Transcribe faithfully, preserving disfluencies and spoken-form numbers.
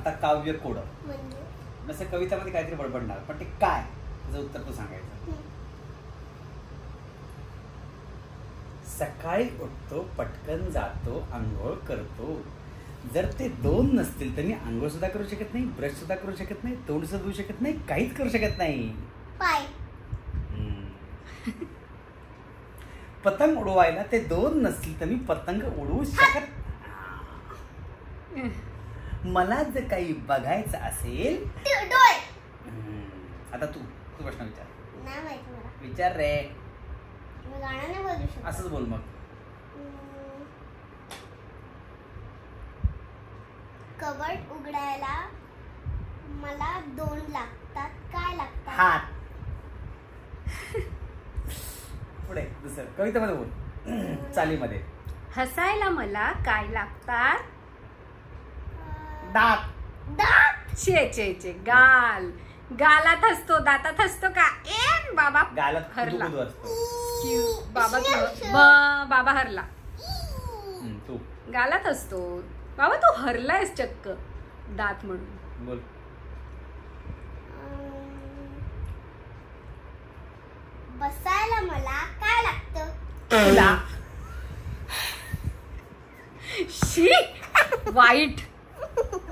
आता काव्य कोड म्हणजे जसं कवितामध्ये काहीतरी बडबडणार, पण ते काय त्याचं उत्तर तू सांगायचं. सकाळी उठतो, पटकन जातो, आंघोळ करतो. जर ते दोन नसतील तर मी आंघोळ सुद्धा करू शकत नाही, ब्रश सुद्धा करू शकत नाही, तोंड सुद्धा धुवू शकत नाही, काहीच करू शकत नाही. पाय. पतंग उडवायला ते दोन नसतील तर मी पतंग उडवू शकत. मला जर काही बघायचं असेल डोळे. आता तू तू प्रश्न विचार. नाही माहिती मला. विचार रे. मी गाणं नाही बोलू शकत. असंच बोल मग. कबड उघडायला मला दोन लागतात. काय लागतात? हात. पुढे दुसरं कवितेमध्ये बोल. चालीमध्ये. हसायला मला काय लागतात? दात. दात. छे छे छे गाल. गालात हसतो, दातात हसतो का? ए बाबा गालात हरला. कुदू असतो. बाबा तू बाबा हरला. तू गालात हसतो बाबा, तू हरलायस चक्क दात म्हणून. बोल. बसायला मला काय लागतं? तुला. शी वाईट.